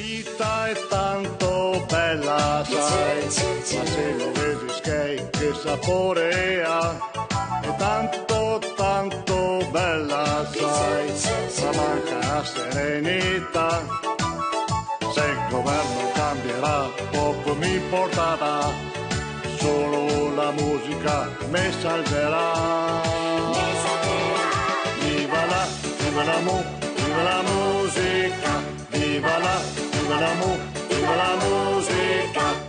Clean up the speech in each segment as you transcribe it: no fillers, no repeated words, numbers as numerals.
vita è tanto bella, sai, ma se lo vedi che sapore ha, è tanto tanto bella, sai, ma manca la serenità. Se il governo cambierà, poco mi importerà, solo la musica mi salverà. Viva la musica, viva la musica.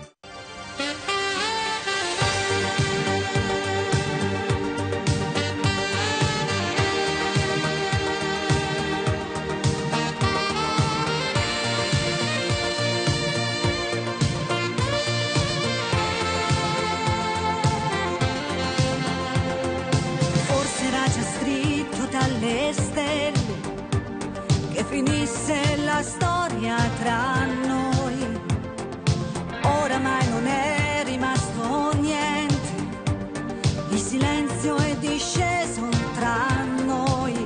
Forse era già scritto dalle stelle che finisse la storia tra noi. Oramai non è rimasto niente, il silenzio è disceso tra noi.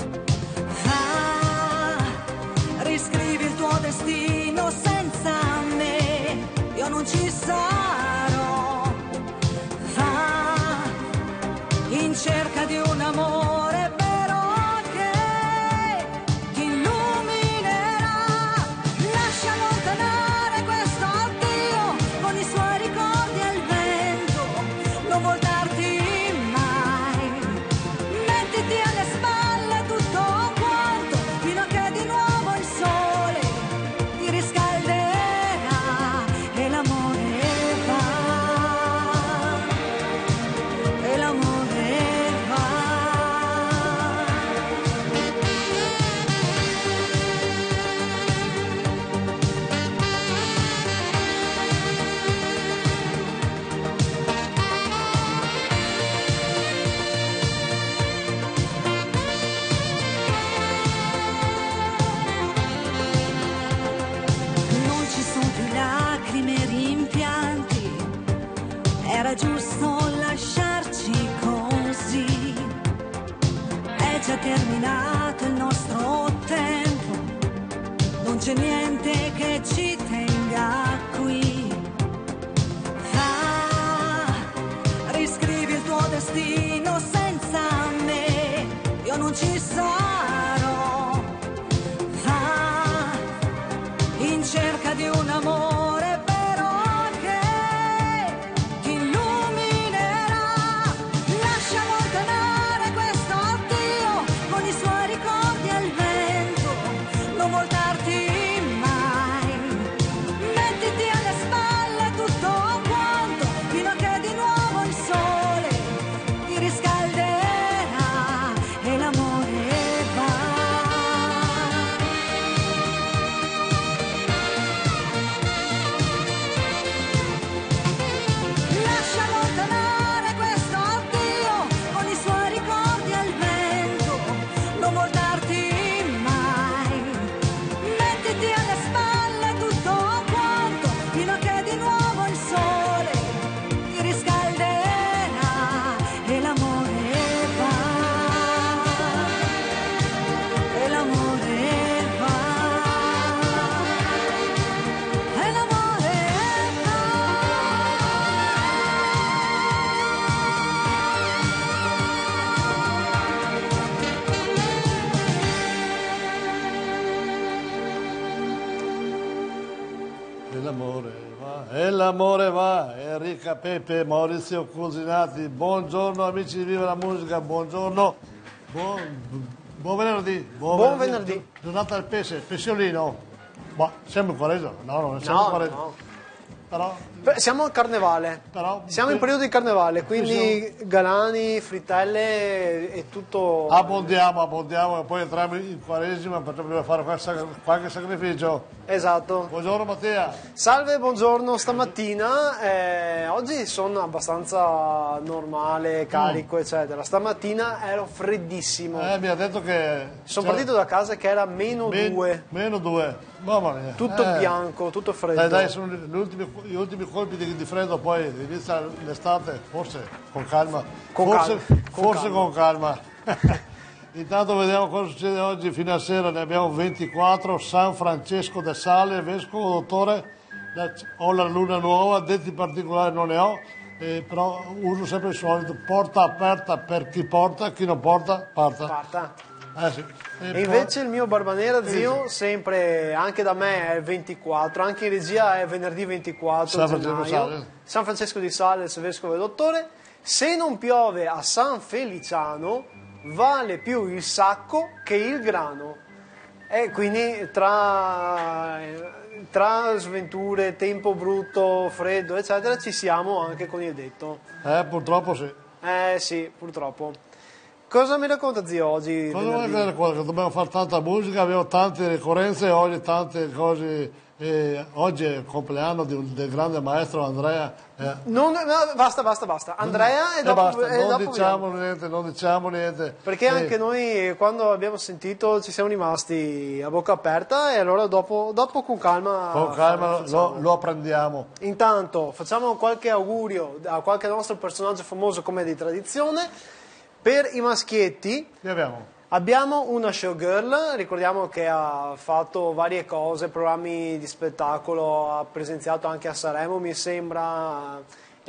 Riscrivi il tuo destino senza me, io non ci sarò. In cerca di un amore vero che ti illuminerà. Lascia allontanare questo addio con i suoi ricordi al vento, non voltarti mai. Mettiti alle spalle tutto quanto fino a che di nuovo il sole ti riscalderà e l'amore va. E l'amore non ci sono più lacrime e rimpianti, era giusto lasciarci così. È già terminato il nostro tempo, non c'è niente che ci tenga qui. Riscrivi il tuo destino senza me, io non ci sarò. In cerca di un amore vero che ti illuminerà. Lascia allontanare questo addio con i suoi ricordi al vento, non voltarti mai. Mettiti alle spalle tutto quanto fino a che di nuovo il sole ti riscalderà e l'amore va. Lascia allontanare questo addio con i suoi ricordi al vento, non voltarti mai. Mettiti alle spalle tutto quanto fino a che di nuovo il sole ti riscalderà e l'amore va. E l'amore va. E l'amore va. E l'amore va, Enrica, Pepe, Maurizio Cusinati, buongiorno amici di Viva la Musica, buongiorno, buon venerdì, Buon venerdì. Giornata del pesce, pesciolino, ma siamo in Quaresima? No, non siamo in Quaresima, No. però Siamo al carnevale. Siamo in periodo di carnevale, quindi galani, frittelle e tutto. abbondiamo e poi entriamo in Quaresima per fare qualche sacrificio. Esatto. Buongiorno Mattia. Salve, buongiorno. Stamattina, oggi sono abbastanza normale, carico, eccetera. Stamattina ero freddissimo. Mi ha detto che Sono partito da casa che era -2. -2, mamma mia. Tutto bianco, tutto freddo. Dai, sono gli ultimi colpi di freddo, poi inizia l'estate, forse con calma. Forse con calma. Intanto vediamo cosa succede oggi fino a sera, ne abbiamo 24, San Francesco de Sale, vescovo, dottore, ho la luna nuova, detti particolari non ne ho, però uso sempre il solito, porta aperta per chi porta, chi non porta, parta. Sì. E invece il mio Barbanera, zio, sempre, anche da me è il 24, anche in regia è venerdì 24 gennaio, San Francesco di Sales, vescovo e dottore. Se non piove a San Feliciano, vale più il sacco che il grano. E quindi tra sventure, tempo brutto, freddo, eccetera, ci siamo anche con il detto. Purtroppo sì. Sì, purtroppo. Cosa mi racconta, zio, oggi? Cosa vuoi dire? Dobbiamo fare tanta musica, abbiamo tante ricorrenze, oggi tante cose. Oggi è il compleanno del grande maestro Andrea. No, basta. Andrea e dopo, basta, non diciamo niente. Perché anche noi quando abbiamo sentito ci siamo rimasti a bocca aperta e allora dopo con calma. Con calma lo apprendiamo. Intanto facciamo qualche augurio a qualche nostro personaggio famoso come di tradizione. Per i maschietti abbiamo una showgirl, ricordiamo che ha fatto varie cose, programmi di spettacolo, ha presenziato anche a Sanremo mi sembra,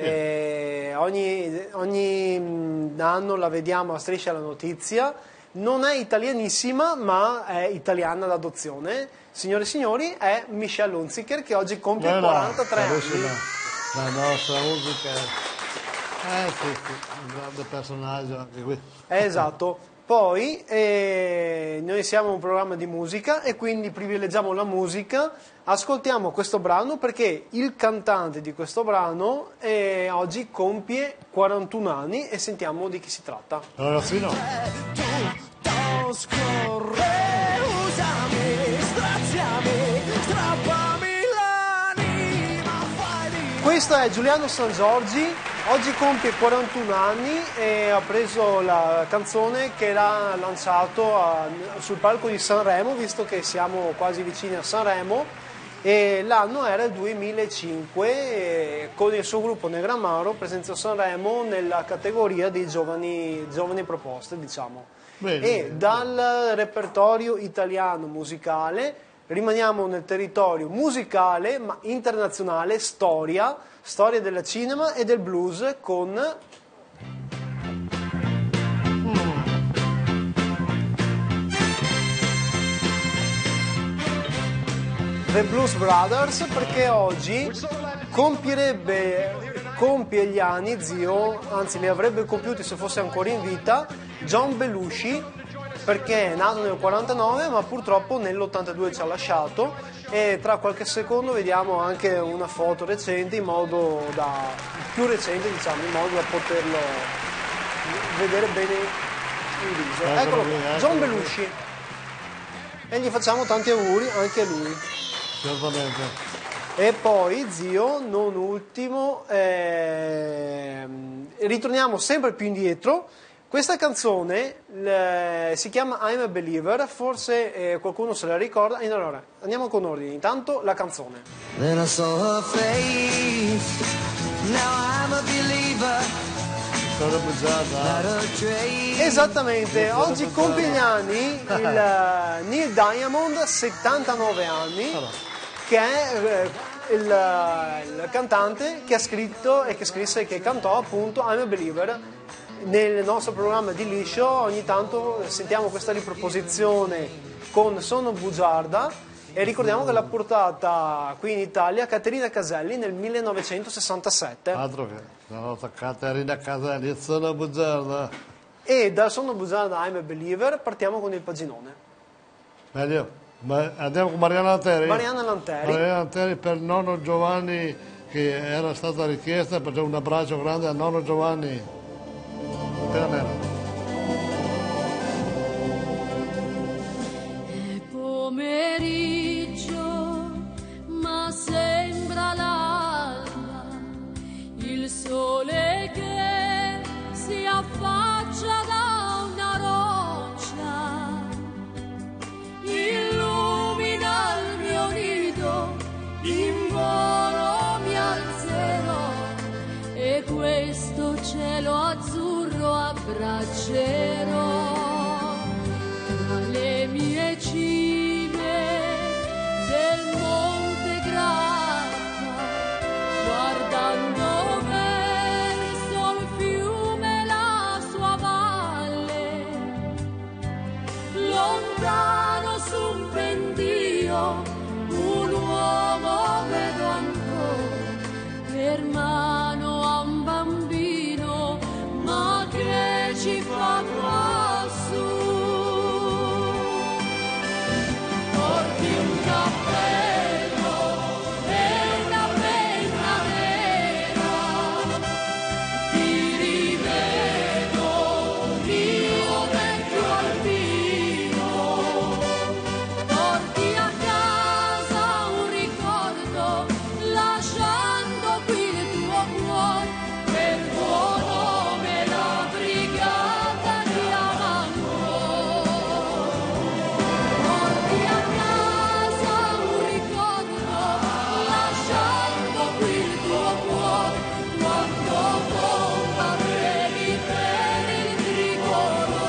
ogni anno la vediamo a Striscia la Notizia, non è italianissima ma è italiana d'adozione, signore e signori è Michelle Hunziker che oggi compie 43 anni. La nostra musica. Sì, un grande personaggio anche qui. Esatto. Poi noi siamo un programma di musica e quindi privilegiamo la musica, ascoltiamo questo brano perché il cantante di questo brano oggi compie 41 anni e sentiamo di chi si tratta. Ragazzino. Tutto scorre, usami, straziami, strappami l'anima, fai di... Questo è Giuliano Sangiorgi. Oggi compie 41 anni e ha preso la canzone che l'ha lanciato sul palco di Sanremo, visto che siamo quasi vicini a Sanremo, e l'anno era il 2005 e con il suo gruppo Negramaro presenzò Sanremo nella categoria dei giovani proposte, diciamo. Bene. Dal repertorio italiano musicale rimaniamo nel territorio musicale ma internazionale, storia del cinema e del blues con The Blues Brothers, perché oggi compie gli anni, zio, anzi li avrebbe compiuti se fosse ancora in vita, John Belushi, perché è nato nel 49 ma purtroppo nell'82 ci ha lasciato. E tra qualche secondo vediamo anche una foto recente, più recente diciamo, in modo da poterlo vedere bene in viso. Eccolo qua, John Belushi. E gli facciamo tanti auguri anche a lui. Certamente. E poi, zio, non ultimo, ritorniamo sempre più indietro. Questa canzone si chiama I'm a Believer, forse qualcuno se la ricorda. Allora, andiamo con ordine. Intanto la canzone. Then I saw her face, now I'm a believer. Esattamente, oggi compie gli anni il Neil Diamond, 79 anni, che è il cantante che ha scritto e che scrisse e che cantò appunto I'm a Believer. Nel nostro programma di Liscio ogni tanto sentiamo questa riproposizione con Sono bugiarda e ricordiamo che l'ha portata qui in Italia Caterina Caselli nel 1967. Altro che la nostra Caterina Caselli, Sono bugiarda. E dal Sono bugiarda I'm a Believer partiamo con il paginone. Meglio, andiamo con Mariana Lanteri. Mariana Lanteri per nonno Giovanni che era stata richiesta, per un abbraccio grande a nonno Giovanni. È pomeriggio, ma sembra l'alba, il sole che si affaccia da una roccia, illumina il mio nido, in volo mi alzerò e questo cielo azzurro abbraccerò. un uomo vedo ancora, per mano a un bambino, ma che ci fa quassù? Porti un cappello e una penna nera, ti rivedo, mio vecchio alpino. Porti a casa un ricordo, lasciando qui il tuo cuore, per tuo nome la brigata di Amanco. Porti a casa un ricordo, lasciando qui il tuo cuore, quando combattevi per il tricolore.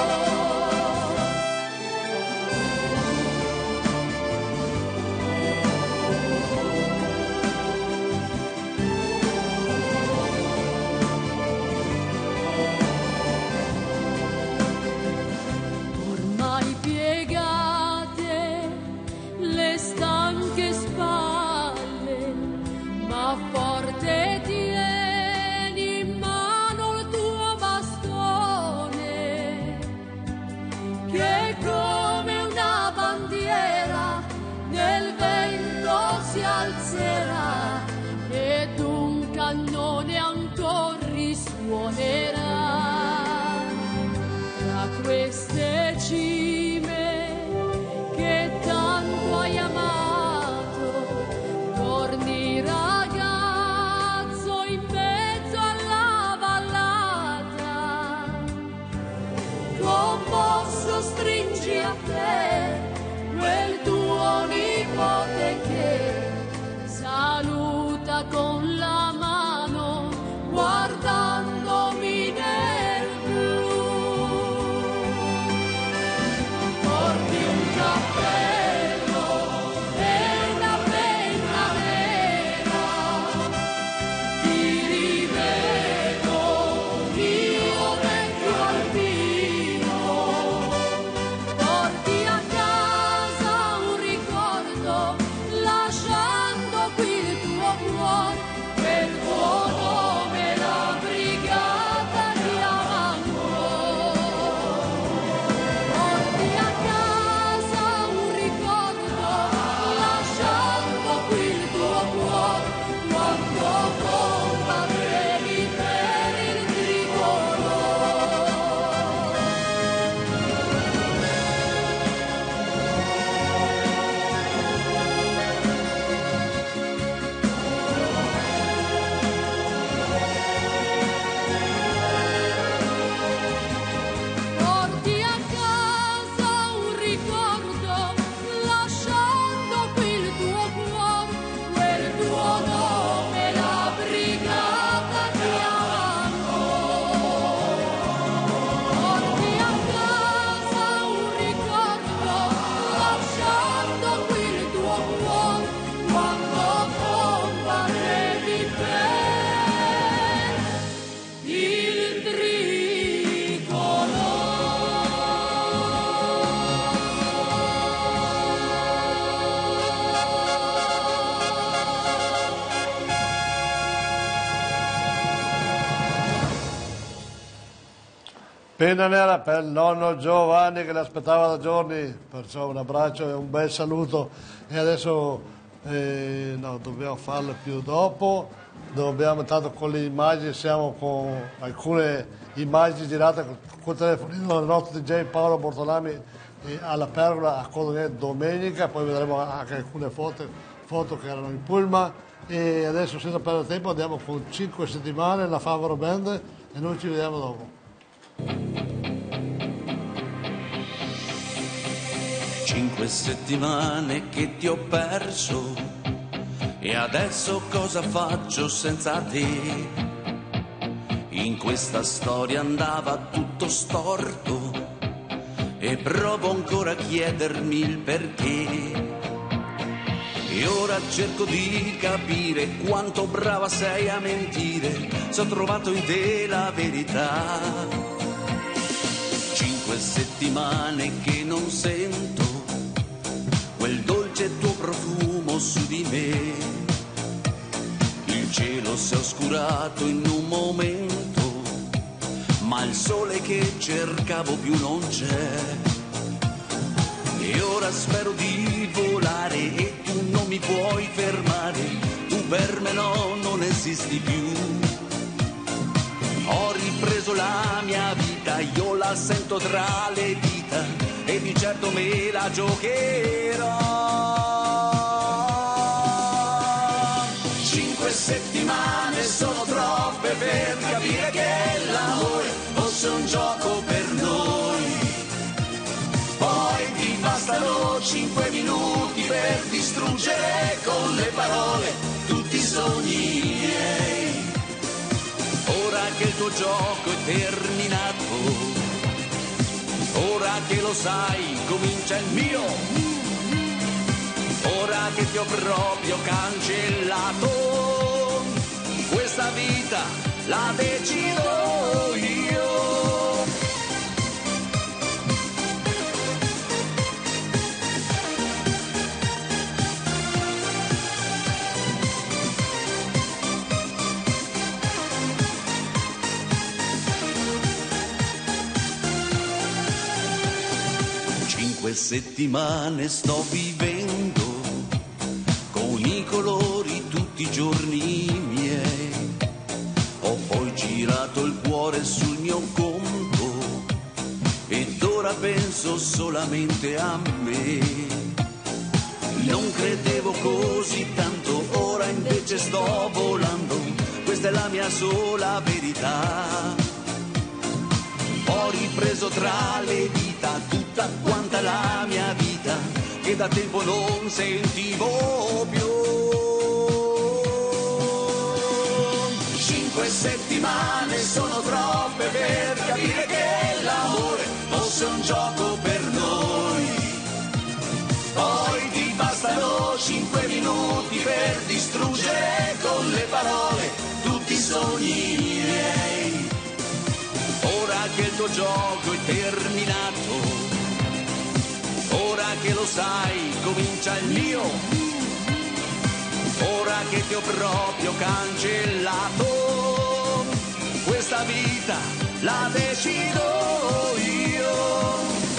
Ormai piegate le stanche spalle, ma forte tieni in mano il tuo bastone, che come una bandiera nel vento si alzerà ed un cannone ancora risuonerà. Tra queste cime che tanto hai amato, torni ragazzo in mezzo alla vallata, commosso stringi a te quel tuo nipote che saluta con la mano guardandomi nel blu. Porti un cappello e una penna nera, ti rivedo, mio vecchio alpino. Porti a casa un ricordo, lasciando qui il tuo cuore, per tuo nome la brigata di Amanco. Porti a casa un ricordo, lasciando qui il tuo cuore, quando combattevi per il tricolore. Porti a casa un ricordo, lasciando qui il tuo cuore, quel tuo nome la brigata di Amanco. Porti a casa un ricordo, lasciando qui il tuo cuore, quando combattevi per il tricolore. Penna nera per il nonno Giovanni che l'aspettava da giorni, perciò un abbraccio e un bel saluto. E adesso no, dobbiamo farlo più dopo, dobbiamo intanto con le immagini, siamo con alcune immagini girate col telefonino del nostro DJ Paolo Bortolami alla Pergola a Codogno domenica, poi vedremo anche alcune foto che erano in pullman. E adesso senza perdere tempo andiamo con 5 settimane, la Favaro Band, e noi ci vediamo dopo. 5 settimane che ti ho perso e adesso cosa faccio senza te? In questa storia andava tutto storto e provo ancora a chiedermi il perché. E ora cerco di capire quanto brava sei a mentire, se ho trovato in te la verità. 5 settimane che non sento quel dolce trovato in un momento, ma il sole che cercavo più non c'è. E ora spero di volare e tu non mi puoi fermare, tu per me no, non esisti più. Ho ripreso la mia vita, io la sento tra le dita e di certo me la giocherò. 5 settimane sono troppe per capire che l'amore fosse un gioco per noi. Poi ti bastano 5 minuti per distruggere con le parole tutti i sogni miei. Ora che il tuo gioco è terminato, ora che lo sai comincia il mio, ora che ti ho proprio cancellato, questa vita la decido io. 5 settimane sto vivendo con i colori tutti i giorni miei. Ho poi girato il cuore sul mio conto ed ora penso solamente a me. Non credevo così tanto, ora invece sto volando, questa è la mia sola verità. Ho ripreso tra le dita tutta quanta la mia vita che da tempo non sentivo più. 5 settimane sono troppe per capire che l'amore fosse un gioco per noi. Poi ti bastano 5 minuti per distruggere con le parole tutti i sogni miei. Ora che il tuo gioco è terminato, ora che lo sai comincia il mio, ora che ti ho proprio cancellato, questa vita la decido io.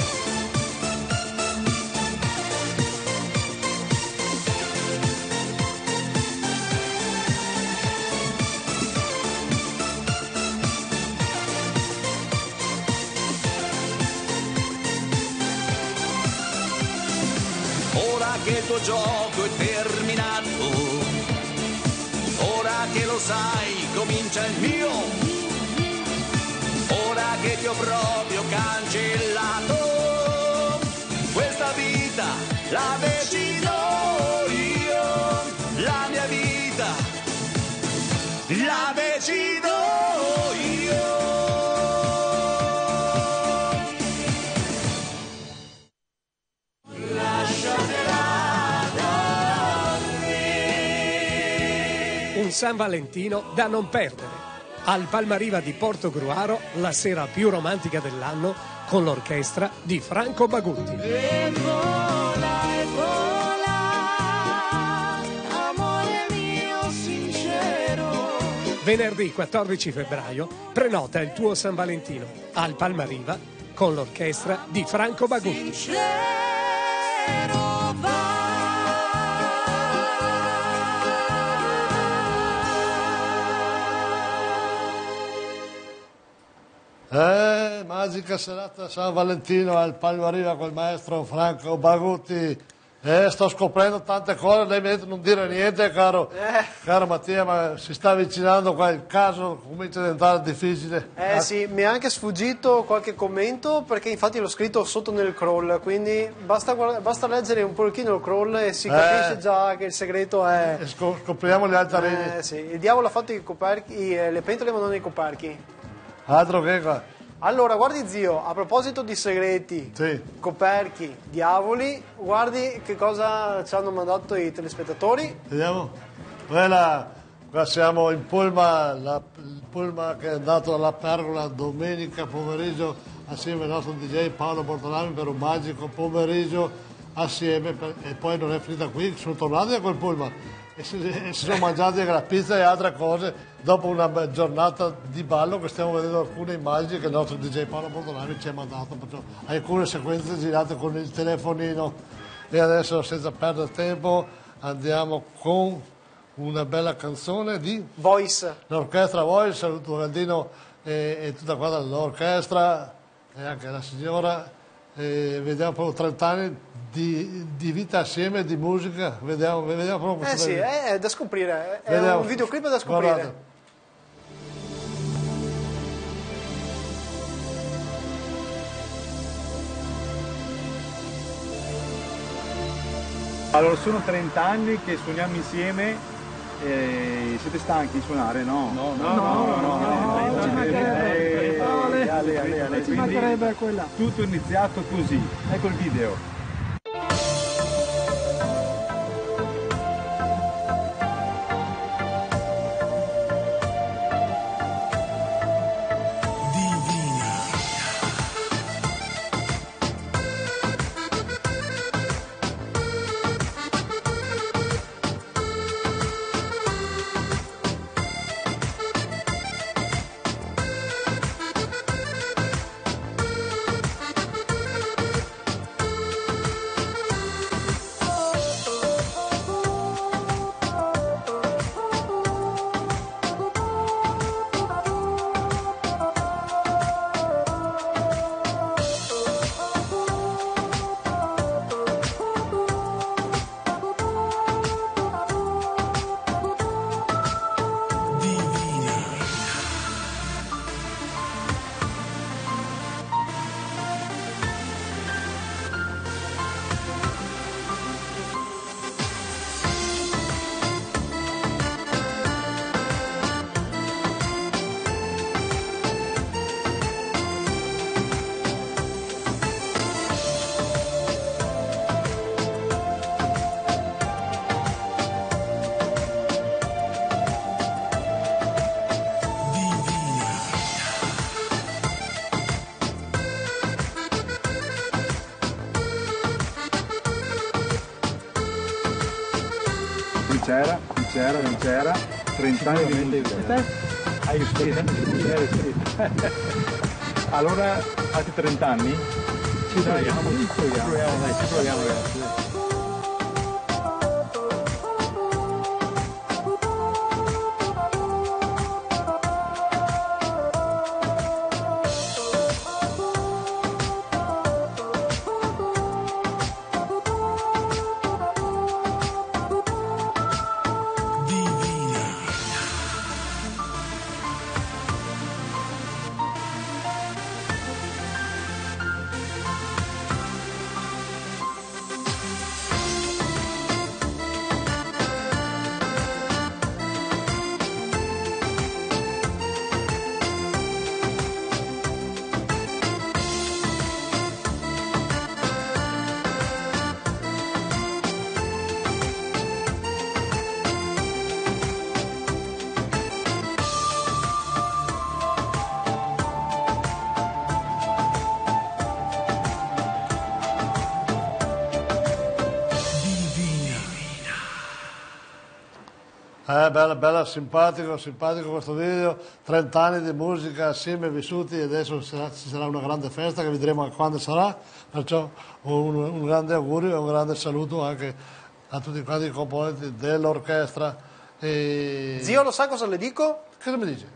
Ora che il tuo gioco è terminato, ora che lo sai comincia il mio, ora che ti ho proprio cancellato, questa vita la decido io, la mia vita la decido io. Un San Valentino da non perdere. Al Palmariva di Portogruaro, la sera più romantica dell'anno, con l'orchestra di Franco Bagutti. E vola, amore mio sincero. Venerdì 14 febbraio prenota il tuo San Valentino al Palmariva con l'orchestra di Franco Bagutti. Sincero Magica serata San Valentino al Palmariva col maestro Franco Bagutti. Sto scoprendo tante cose, lei mi ha detto non dire niente, caro Mattia, ma si sta avvicinando qua, il caso comincia a diventare difficile. Sì, mi è anche sfuggito qualche commento perché infatti l'ho scritto sotto nel crawl, quindi basta leggere un pochino il crawl e si capisce già che il segreto è... Scopriamo gli altarini. Sì, il diavolo ha fatto le pentole ma non i coperchi. Altro che qua. Allora, guardi zio, a proposito di segreti, Sì. coperchi, diavoli, guardi che cosa ci hanno mandato i telespettatori. Vediamo. Qua siamo in Pullman, il Pullman che è andato alla Pergola domenica pomeriggio assieme al nostro DJ Paolo Bortolami per un magico pomeriggio assieme e poi non è finita qui, sono tornati a quel Pullman e si sono mangiati anche la pizza e altre cose dopo una giornata di ballo, che stiamo vedendo alcune immagini che il nostro DJ Paolo Bordolani ci ha mandato, perciò alcune sequenze girate con il telefonino. E adesso, senza perdere tempo, andiamo con una bella canzone di Voice. l'orchestra Voice. Saluto Gandino e tutta quanta l'orchestra e anche la signora. Vediamo proprio 30 anni di vita assieme, di musica. Vediamo proprio questo. Sì, è da scoprire, è Vediamo. un videoclip da scoprire. Guardate. Allora, sono 30 anni che suoniamo insieme. Siete stanchi di suonare? No. Ci mancherebbe quella. Tutto è iniziato così. Ecco il video. Non c'era, 30 anni di musica. Hai scritto? Allora, altri 30 anni? Ci proviamo ragazzi. Bella, simpatico questo video, 30 anni di musica assieme vissuti e adesso ci sarà una grande festa che vedremo quando sarà, perciò un grande augurio e un grande saluto anche a tutti quanti i componenti dell'orchestra. Zio, lo sa cosa le dico? Cosa mi dice?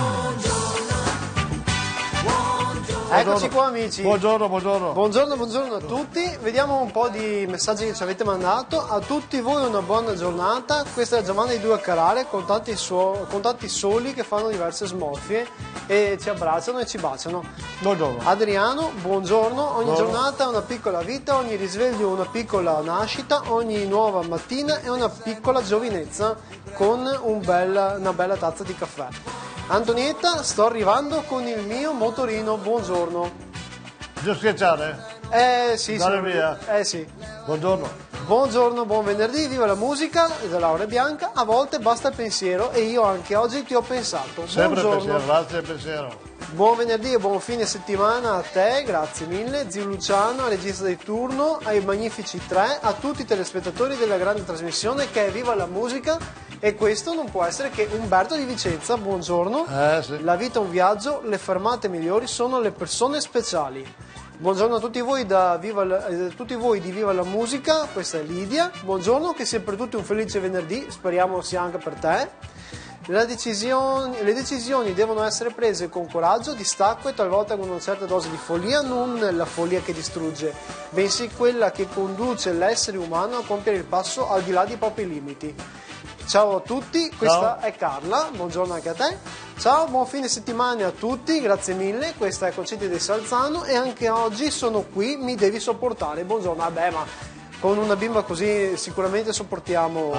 Eccoci qua amici. Buongiorno. Buongiorno a tutti. Vediamo un po' di messaggi che ci avete mandato. A tutti voi una buona giornata. Questa è Giovanna di Due Carare con tanti soli che fanno diverse smorfie e ci abbracciano e ci baciano. Buongiorno. Adriano, buongiorno. Ogni giornata è una piccola vita, ogni risveglio una piccola nascita, ogni nuova mattina è una piccola giovinezza con una bella tazza di caffè. Antonietta, sto arrivando con il mio motorino, buongiorno. Devo schiacciare? Sì, Andare via? Sì. Buongiorno. Buongiorno, buon venerdì, viva la musica da Laura e Bianca. A volte basta il pensiero e io anche oggi ti ho pensato. Sempre Buongiorno. pensiero, grazie pensiero. Buon venerdì e buon fine settimana a te, grazie mille, zio Luciano, al regista di turno, ai magnifici tre, a tutti i telespettatori della grande trasmissione che è Viva la musica. E questo non può essere che Umberto di Vicenza, buongiorno. Sì. La vita è un viaggio, le fermate migliori sono le persone speciali. Buongiorno a tutti voi, tutti voi di Viva la Musica, questa è Lidia. Buongiorno, che sia per tutti un felice venerdì, speriamo sia anche per te. Le decisioni devono essere prese con coraggio, distacco e talvolta con una certa dose di follia, non la follia che distrugge, bensì quella che conduce l'essere umano a compiere il passo al di là dei propri limiti. Ciao a tutti, questa è Carla, buongiorno anche a te. Ciao, buon fine settimana a tutti, grazie mille, questa è Concetti di Salzano e anche oggi sono qui, mi devi sopportare. Buongiorno, vabbè, ma con una bimba così sicuramente sopportiamo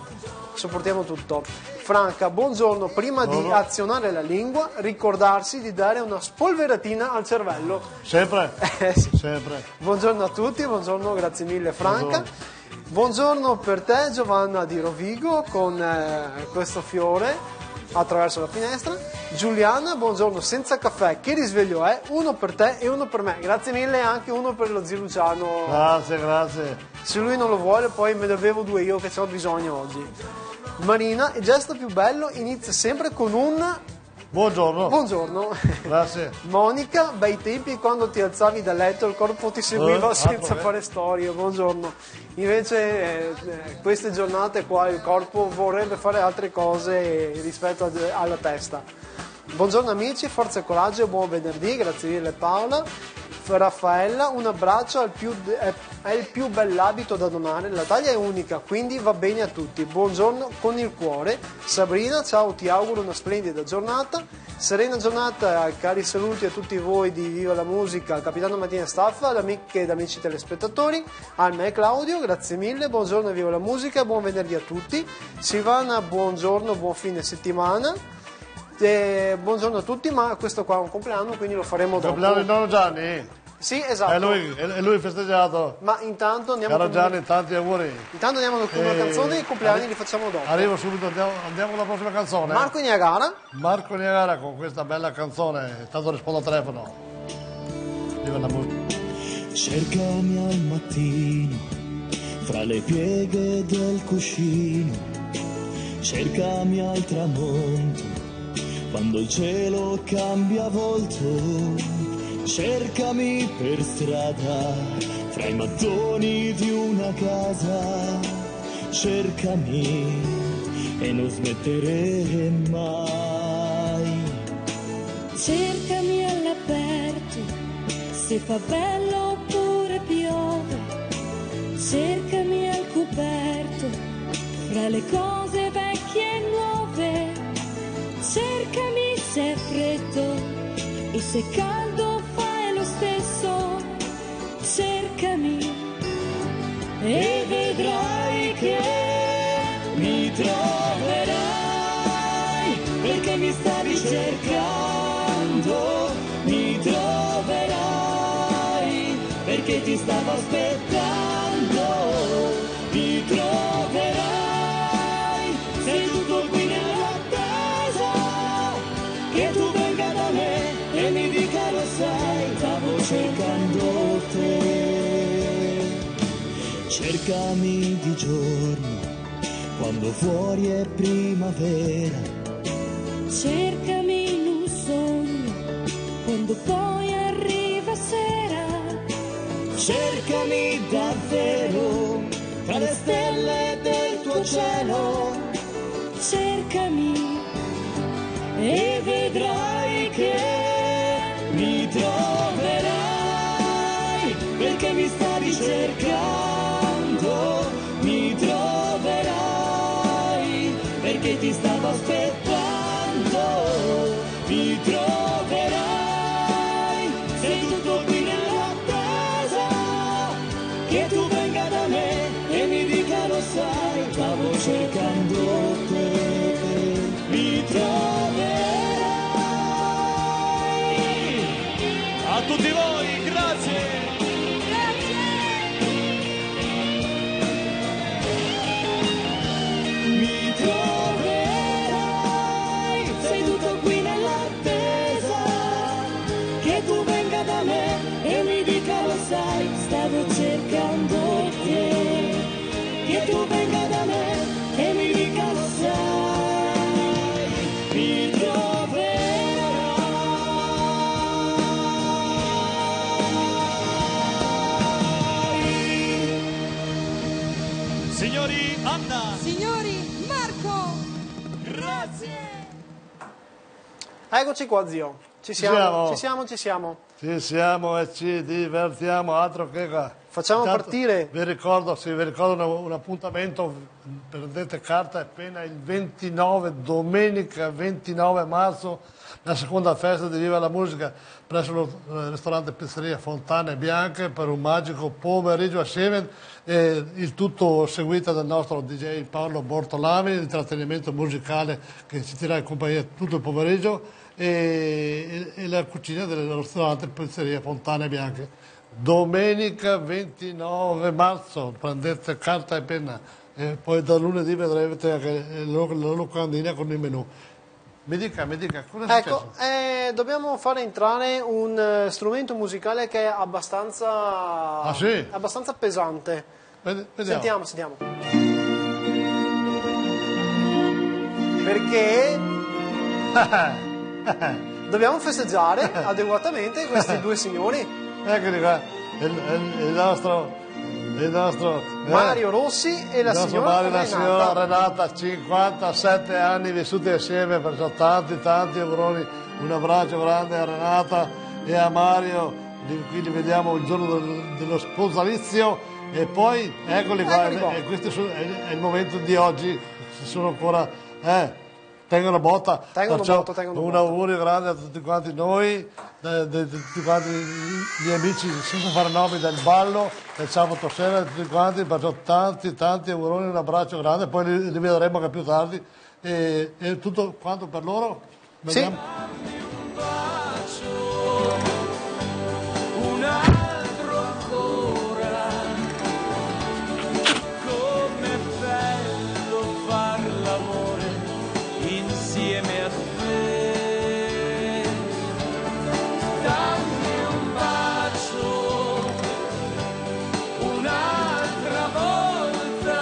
tutto. Franca, buongiorno, prima di azionare la lingua, ricordarsi di dare una spolveratina al cervello. Sempre? Sì. Sempre. Buongiorno a tutti, buongiorno, grazie mille Franca. Buongiorno per te Giovanna di Rovigo con questo fiore attraverso la finestra. Giuliana, buongiorno, senza caffè, che risveglio è? Uno per te e uno per me. Grazie mille, anche uno per lo zio Luciano. Grazie. Se lui non lo vuole poi me ne bevo due io che ce ho bisogno oggi. Marina, il gesto più bello inizia sempre con un... Buongiorno. Grazie. Monica, bei tempi quando ti alzavi dal letto il corpo ti seguiva senza fare storie. Buongiorno. Invece queste giornate qua il corpo vorrebbe fare altre cose rispetto alla testa. Buongiorno amici, forza e coraggio e buon venerdì, grazie mille Paola. Raffaella, un abbraccio, è il più bell'abito da donare, la taglia è unica, quindi va bene a tutti. Buongiorno con il cuore. Sabrina, ciao, ti auguro una splendida giornata. Serena giornata, cari saluti a tutti voi di Viva la Musica, al capitano Mattina Staff, ad amiche ed amici telespettatori, a me Claudio, grazie mille, buongiorno e Viva la Musica, buon venerdì a tutti. Silvana, buongiorno, buon fine settimana. Buongiorno a tutti, ma questo qua è un compleanno, quindi lo faremo dopo. Compleanno di nonno Gianni? Sì, esatto. È lui festeggiato. Ma intanto andiamo Caro Gianni, tanti auguri. Intanto andiamo con una canzone e i compleanni li facciamo dopo. Arrivo subito, andiamo con la prossima canzone. Marco Niagara. Marco Niagara con questa bella canzone, tanto rispondo al telefono. Viva la musica. Cercami al mattino, fra le pieghe del cuscino, cercami al tramonto, quando il cielo cambia volto. Cercami per strada, fra i mattoni di una casa, cercami e non smettere mai. Cercami all'aperto, se fa bello oppure piove, cercami al coperto, fra le cose vecchie e nuove, cercami se è freddo e se caldo fai lo stesso, cercami e vedrai che mi troverai, perché mi stavi cercando, mi troverai, perché ti stavo aspettando, mi troverai, sei tutto qui nell'attesa, che tu venga da me e mi dica lo sai, stavo cercando te. Cercami di giorno, quando fuori è primavera, cercami in un sogno, quando poi arriva sera, cercami davvero, tra le stelle del tuo cielo, cercami e vedrai che mi troverai, perché mi stavi cercando, mi troverai, perché ti stavo aspettando, mi troverai, sei tutto qui nell'attesa, che tu venga da me e mi dica lo sai, stavo cercando te, mi troverai. A tutti voi, grazie! tu venga da me e mi dica lo sai, mi troverai. Signori Anna, Signori, Marco! grazie. Eccoci qua, zio. Ci siamo. Ci siamo e ci divertiamo, altro che qua. Facciamo Intanto partire. Vi ricordo un appuntamento, prendete carta e penna il 29, domenica 29 marzo, la seconda festa di Viva la Musica presso il ristorante Pizzeria Fontane Bianche per un magico pomeriggio assieme, il tutto seguito dal nostro DJ Paolo Bortolami, l'intrattenimento musicale che ci terrà in compagnia tutto il pomeriggio e la cucina del ristorante Pizzeria Fontane Bianche. Domenica 29 marzo, prendete carta e penna e poi da lunedì vedrete anche la locandina con il menù. Mi dica, cosa è Ecco, successo? dobbiamo fare entrare un strumento musicale che è abbastanza, sì? abbastanza pesante. Vediamo. Sentiamo. Perché dobbiamo festeggiare adeguatamente questi due signori. Eccoli qua, il nostro Mario Rossi e la il nostro signora Mario e la signora Renata. Renata, 57 anni vissuti assieme, perciò tanti auguroni, un abbraccio grande a Renata e a Mario, qui li vediamo il giorno dello sposalizio e poi eccoli qua. E questo è il momento di oggi, sono ancora tengono botta. Tengono botta. Un augurio grande a tutti quanti noi, tutti quanti gli amici, senza fare nomi, del ballo del sabato sera, tutti quanti, perciò tanti auguroni, un abbraccio grande, poi li vedremo anche più tardi e tutto quanto per loro. Sì. Un altro ancora, com'è bello far l'amore insieme a te. Dammi un bacio, un'altra volta,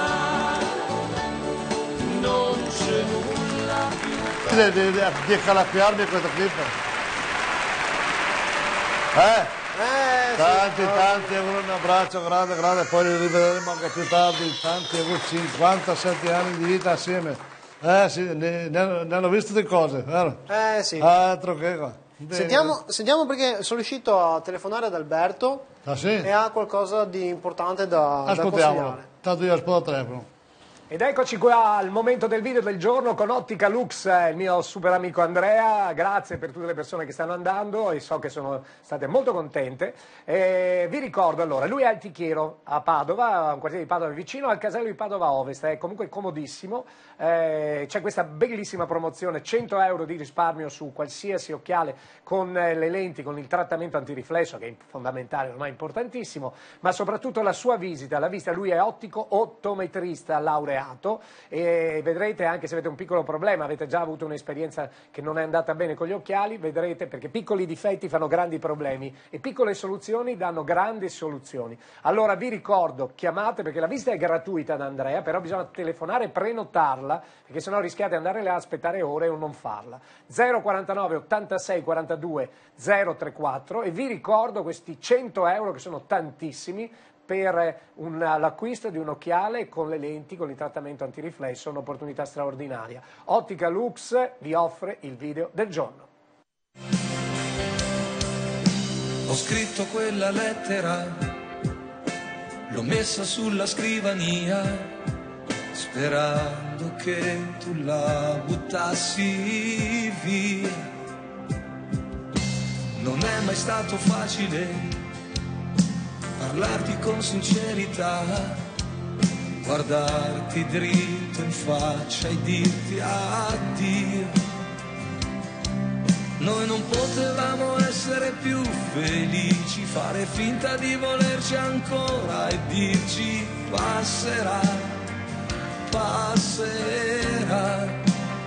non c'è nulla più. Di accalappiarmi questo clip. Tanti auguri, un abbraccio grande, poi li rivedremo anche più tardi, tanti auguri, 57 anni di vita assieme. Sì, ne hanno visto di cose, vero? Sì. Altro che qua. Bene. Sentiamo perché sono riuscito a telefonare ad Alberto Sì? e ha qualcosa di importante da Ascoltiamolo, consigliare. tanto io ascolto il telefono. Ed eccoci qua al momento del video del giorno con Ottica Lux, il mio super amico Andrea. Grazie per tutte le persone che stanno andando e so che sono state molto contente. Vi ricordo allora, lui è Altichiero a Padova, un quartiere di Padova vicino al casello di Padova Ovest, è comunque comodissimo. C'è questa bellissima promozione, 100 euro di risparmio su qualsiasi occhiale con le lenti, con il trattamento antiriflesso che è fondamentale, ormai importantissimo, ma soprattutto la sua visita, la vista. Lui è ottico ottometrista laureato e vedrete, anche se avete un piccolo problema, avete già avuto un'esperienza che non è andata bene con gli occhiali, vedrete, perché piccoli difetti fanno grandi problemi e piccole soluzioni danno grandi soluzioni. Allora vi ricordo, chiamate, perché la visita è gratuita da Andrea, però bisogna telefonare e prenotarla, perché sennò rischiate di andare là a aspettare ore o non farla. 049 86 42 034 e vi ricordo questi 100 euro che sono tantissimi per l'acquisto di un occhiale con le lenti, con il trattamento antiriflesso, un'opportunità straordinaria. Ottica Lux vi offre il video del giorno. Ho scritto quella lettera, l'ho messa sulla scrivania, sperando che tu la buttassi via. Non è mai stato facile parlarti con sincerità, guardarti dritto in faccia e dirti addio. Noi non potevamo essere più felici, fare finta di volerci ancora e dirci passerà, passerà.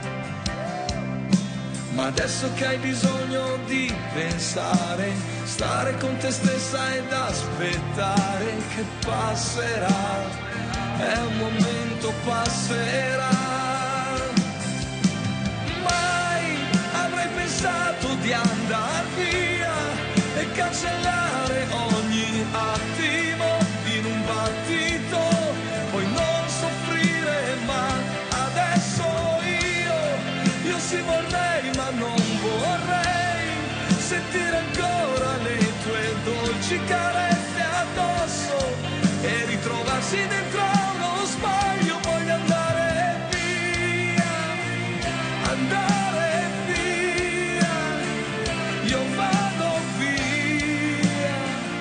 Ma adesso che hai bisogno di pensare, stare con te stessa ed aspettare che passerà, è un momento passerà. Mai avrei pensato di andar via e cancellare ogni attimo in un battito, poi non soffrire, ma adesso io sì vorrei, ma non vorrei sentire ancora le tue dolci carezze addosso e ritrovarsi dentro uno sbaglio. Voglio andare via, andare via, io vado via,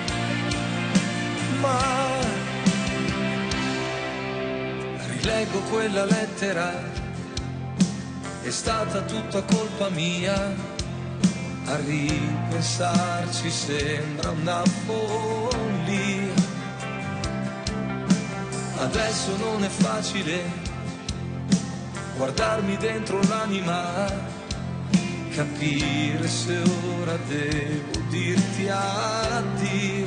ma rileggo quella lettera, è stata tutta colpa mia. A ripensarci sembra una follia. Adesso non è facile guardarmi dentro l'anima, capire se ora devo dirti addio.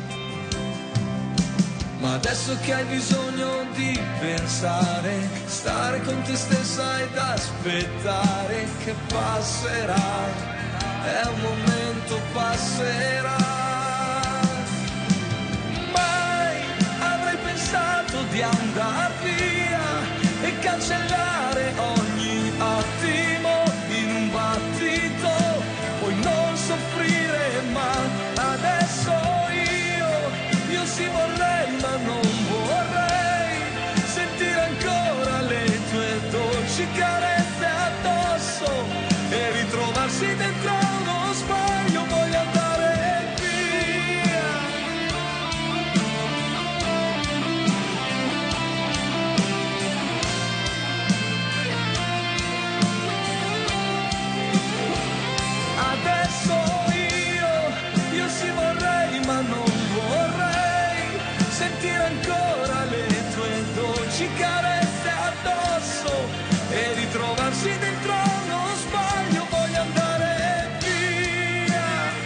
Ma adesso che hai bisogno di pensare, stare con te stessa ed aspettare che passerà, è un momento passerà. Mai avrei pensato di andar via e cancellare ogni attimo in un battito, poi non soffrire, ma adesso io sì vorrei, ma non vorrei sentire ancora le tue dolci carezze addosso e ritrovarsi dentro uno sbaglio. Voglio andare via. Adesso io sì vorrei, ma non vorrei sentire ancora le tue dolci carezze addosso e ritrovarsi dentro uno sbaglio. Voglio andare via,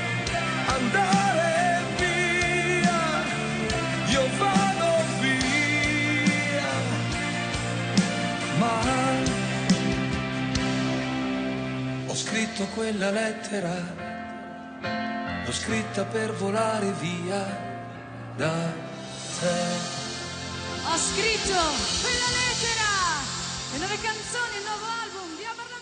andare via, io vado via, ma ho scritto quella lettera, l'ho scritta per volare via da te. Ho scritto quella lettera, le 9 canzoni, il nuovo album di Abar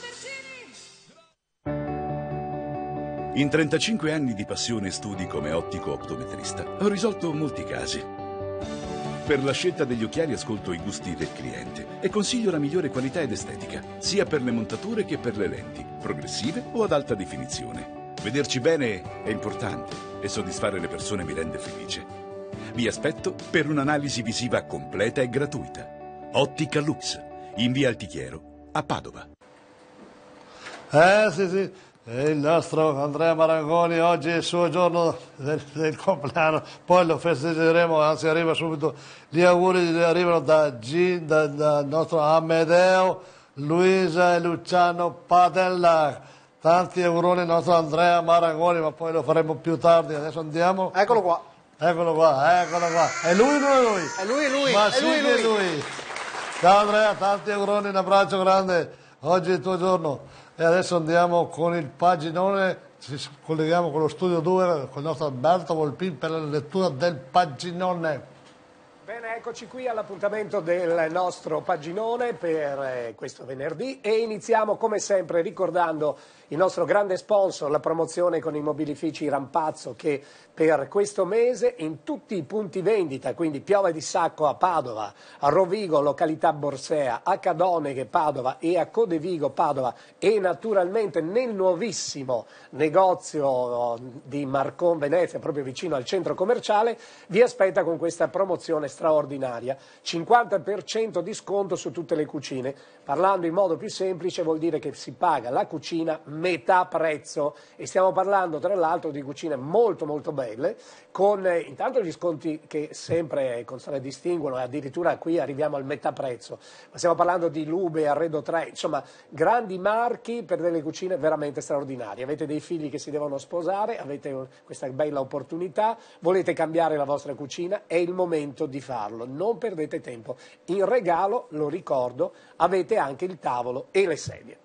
Lambertini. In 35 anni di passione e studi come ottico optometrista ho risolto molti casi. Per la scelta degli occhiali ascolto i gusti del cliente e consiglio la migliore qualità ed estetica, sia per le montature che per le lenti, progressive o ad alta definizione. Vederci bene è importante e soddisfare le persone mi rende felice. Vi aspetto per un'analisi visiva completa e gratuita. Ottica Lux, in via Altichiero, a Padova. Sì. Il nostro Andrea Marangoni oggi è il suo giorno del compleanno, poi lo festeggeremo, anzi arriva subito, gli auguri arrivano dal nostro Amedeo, Luisa e Luciano Padella, tanti auguroni al nostro Andrea Marangoni, ma poi lo faremo più tardi, adesso andiamo. Eccolo qua. Eccolo qua. È lui o non è lui? È lui. Ma è sì lui. che è lui. Ciao Andrea, tanti auguroni, un abbraccio grande, oggi è il tuo giorno. E adesso andiamo con il paginone, ci colleghiamo con lo studio 2, con il nostro Alberto Volpin per la lettura del paginone. Bene, eccoci qui all'appuntamento del nostro paginone per questo venerdì e iniziamo come sempre ricordando il nostro grande sponsor, la promozione con i mobilifici Rampazzo, che per questo mese in tutti i punti vendita, quindi Piove di Sacco a Padova, a Rovigo, località Borsea, a Cadoneghe Padova e a Codevigo Padova e naturalmente nel nuovissimo negozio di Marcon Venezia, proprio vicino al centro commerciale, vi aspetta con questa promozione straordinaria, 50% di sconto su tutte le cucine. Parlando in modo più semplice vuol dire che si paga la cucina metà prezzo e stiamo parlando tra l'altro di cucine molto molto belle stelle, con intanto gli sconti che sempre contraddistinguono, e addirittura qui arriviamo al metà prezzo, ma stiamo parlando di Lube, Arredo 3, insomma grandi marchi per delle cucine veramente straordinarie. Avete dei figli che si devono sposare, avete questa bella opportunità, volete cambiare la vostra cucina, è il momento di farlo, non perdete tempo. In regalo, lo ricordo, avete anche il tavolo e le sedie.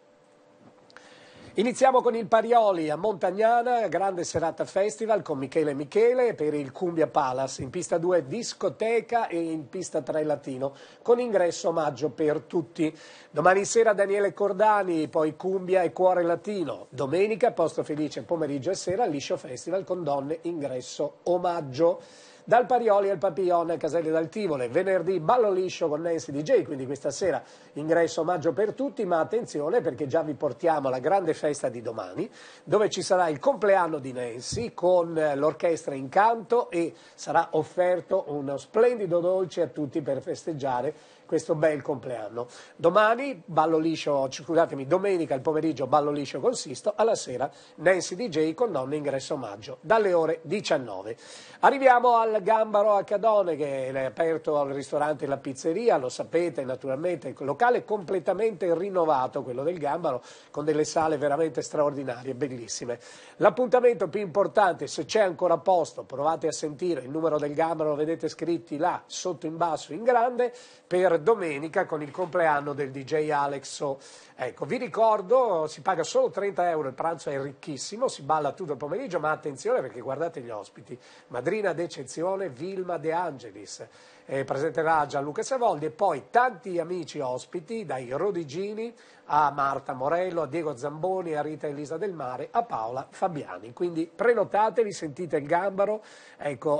Iniziamo con il Parioli a Montagnana, grande serata festival con Michele Michele per il Cumbia Palace, in pista 2 discoteca e in pista 3 latino, con ingresso omaggio per tutti. Domani sera Daniele Cordani, poi Cumbia e Cuore Latino. Domenica Posto Felice, pomeriggio e sera, Liscio Festival con donne, ingresso omaggio. Dal Parioli al Papillon a Caselle d'Al Tivole, venerdì ballo liscio con Nancy DJ, quindi questa sera ingresso omaggio per tutti, ma attenzione perché già vi portiamo alla grande festa di domani, dove ci sarà il compleanno di Nancy con l'orchestra in canto e sarà offerto uno splendido dolce a tutti per festeggiare questo bel compleanno. Domani ballo liscio, scusatemi, domenica il pomeriggio ballo liscio con Sisto, alla sera Nancy DJ con donne ingresso omaggio dalle ore 19. Arriviamo al Gambaro a Cadone, che è aperto al ristorante e la pizzeria, lo sapete naturalmente, il locale completamente rinnovato, quello del Gambaro, con delle sale veramente straordinarie, bellissime. L'appuntamento più importante, se c'è ancora posto, provate a sentire il numero del Gambaro, lo vedete scritti là, sotto in basso, in grande, per domenica con il compleanno del DJ Alexo. Ecco, vi ricordo, si paga solo 30 euro, il pranzo è ricchissimo, si balla tutto il pomeriggio, ma attenzione perché guardate gli ospiti, madrina d'eccezione Vilma De Angelis, presenterà Gianluca Savoldi e poi tanti amici ospiti, dai Rodigini a Marta Morello, a Diego Zamboni, a Rita Elisa Del Mare, a Paola Fabiani. Quindi prenotatevi, sentite il Gambaro, ecco,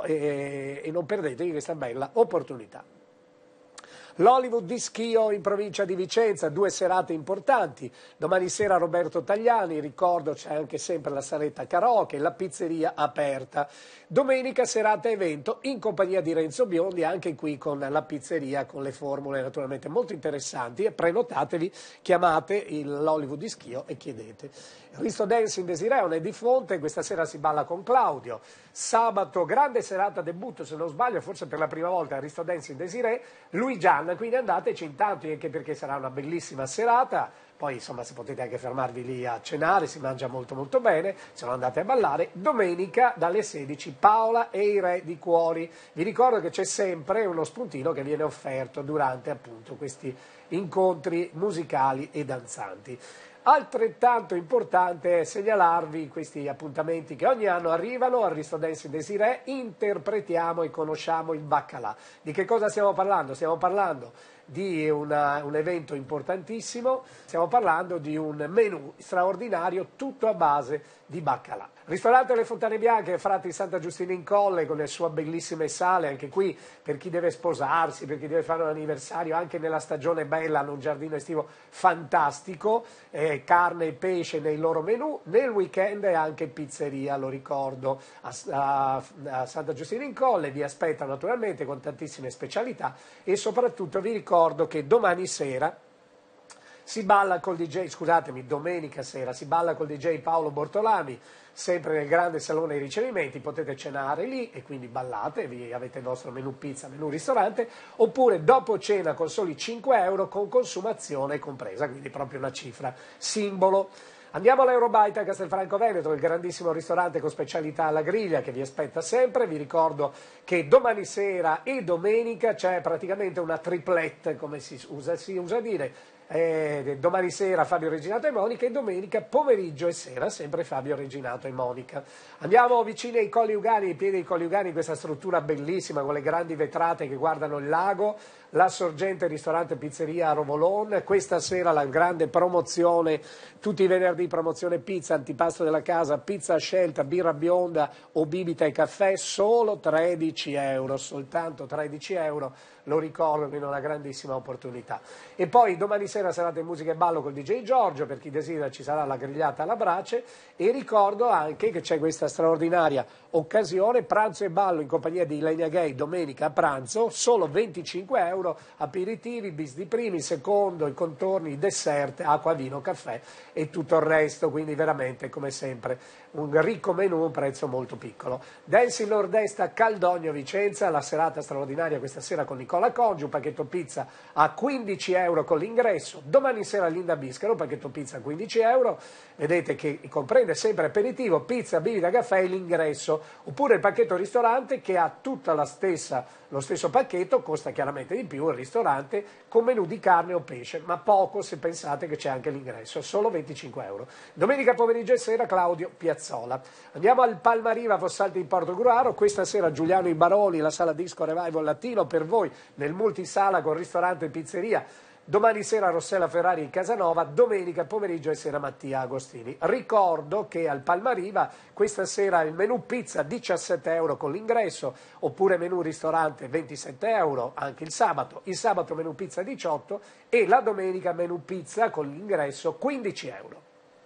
e non perdetevi questa bella opportunità. L'Hollywood di Schio in provincia di Vicenza, 2 serate importanti. Domani sera Roberto Tagliani, ricordo c'è anche sempre la saletta karaoke, la pizzeria aperta. Domenica serata evento in compagnia di Renzo Biondi, anche qui con la pizzeria, con le formule naturalmente molto interessanti, e prenotatevi, chiamate l'Hollywood di Schio e chiedete. Risto Dance in Desireone di Fonte, questa sera si balla con Claudio. Sabato grande serata debutto, se non sbaglio, forse per la prima volta a Risto Dance in Desiree, Luigian, quindi andateci intanto, anche perché sarà una bellissima serata. Poi insomma se potete anche fermarvi lì a cenare, si mangia molto molto bene, se no andate a ballare. Domenica dalle 16 Paola e i Re di Cuori. Vi ricordo che c'è sempre uno spuntino che viene offerto durante appunto questi incontri musicali e danzanti. Altrettanto importante è segnalarvi questi appuntamenti che ogni anno arrivano al Risto Dance in Desiree, interpretiamo e conosciamo il baccalà. Di che cosa stiamo parlando? Stiamo parlando di un evento importantissimo, stiamo parlando di un menù straordinario tutto a base di baccalà. Ristorante Le Fontane Bianche, Frati Santa Giustina in Colle, con le sue bellissime sale, anche qui per chi deve sposarsi, per chi deve fare un anniversario, anche nella stagione bella hanno un giardino estivo fantastico, carne e pesce nei loro menù, nel weekend è anche pizzeria, lo ricordo, a Santa Giustina in Colle, vi aspetta naturalmente con tantissime specialità e soprattutto vi ricordo che domani sera si balla col DJ, scusatemi, domenica sera si balla col DJ Paolo Bortolami, sempre nel grande salone dei ricevimenti, potete cenare lì e quindi ballate, avete il vostro menù pizza, menù ristorante, oppure dopo cena con soli 5 euro con consumazione compresa, quindi proprio una cifra simbolo. Andiamo all'Eurobaita a Castelfranco Veneto, il grandissimo ristorante con specialità alla griglia che vi aspetta sempre. Vi ricordo che domani sera e domenica c'è praticamente una triplette, come si usa dire. Domani sera Fabio Reginato e Monica e domenica pomeriggio e sera sempre Fabio Reginato e Monica. Andiamo vicini ai Colli Ugani, ai piedi dei Colli Ugani, questa struttura bellissima con le grandi vetrate che guardano il lago, la sorgente ristorante pizzeria a Rovolon. Questa sera la grande promozione, tutti i venerdì promozione pizza, antipasto della casa, pizza a scelta, birra bionda o bibita e caffè, solo 13 euro, soltanto 13 euro. Lo ricordo, quindi una grandissima opportunità. E poi domani sera serata di musica e ballo col DJ Giorgio, per chi desidera ci sarà la grigliata alla brace, e ricordo anche che c'è questa straordinaria occasione, pranzo e ballo in compagnia di Legna Gay domenica a pranzo, solo 25 euro, aperitivi, bis di primi, secondo, i contorni, i dessert, acqua, vino, caffè e tutto il resto, quindi veramente come sempre un ricco menù a un prezzo molto piccolo. Dance in Nord-Est a Caldogno, Vicenza, la serata straordinaria questa sera con Nicola Congi, un pacchetto pizza a 15 euro con l'ingresso. Domani sera Linda Bischero, un pacchetto pizza a 15 euro, vedete che comprende sempre aperitivo, pizza, bibita, caffè e l'ingresso, oppure il pacchetto ristorante che ha tutta lo stesso pacchetto, costa chiaramente di più il ristorante, con menù di carne o pesce, ma poco se pensate che c'è anche l'ingresso, solo 25 euro. Domenica pomeriggio e sera Claudio Piazzola. Andiamo al Palmariva, Fossalti in Portogruaro, questa sera Giuliano I Baroni, la sala disco Revival Latino per voi nel multisala con ristorante e pizzeria. Domani sera Rossella Ferrari in Casanova, domenica pomeriggio e sera Mattia Agostini. Ricordo che al Palmariva questa sera il menù pizza 17 euro con l'ingresso, oppure menù ristorante 27 euro anche il sabato menù pizza 18 e la domenica menù pizza con l'ingresso 15 euro.